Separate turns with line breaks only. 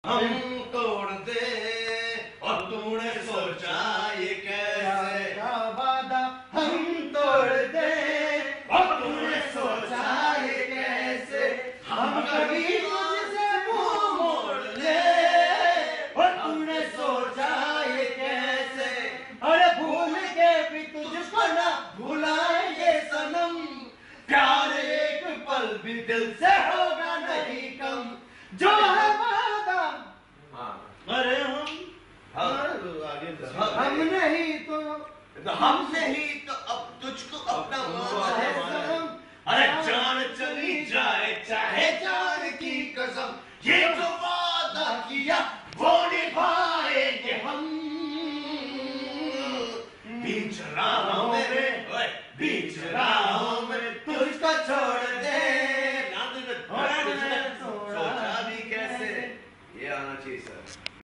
हम तोड़ दे और तूने सोचा ये कैसे वादा हम तोड़ दे और तूने सोचा ये कैसे हम कभी तुझसे मुंह मोड़ ले और तूने सोचा ये कैसे अरे भूल के भी तुझको ना भुलाएंगे सनम प्यार एक पल भी दिल से होगा नहीं कम जो है वादा अरे हम नहीं तो अब तुझको अपना अरे जान चली जाए चाहे जान की कसम ये जो वादा किया वो निभाएंगे हम बीच राहों में तुझको छोड़ दे सोचा भी कैसे ये आना चाहिए सर।